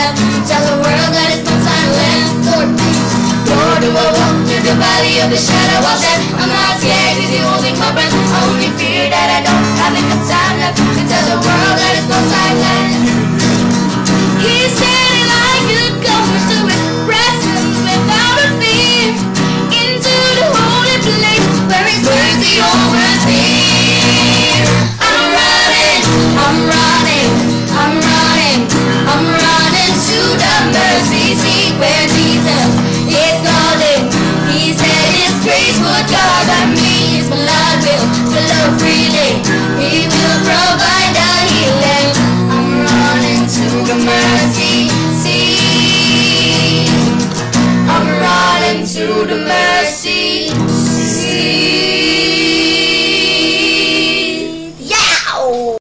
left to tell the world that it's no time left for peace. Nor do I walk through the valley of the shadow of death. I'm not scared, cause you're holding my breath. I only fear that I don't have enough time left to tell the world that it's no time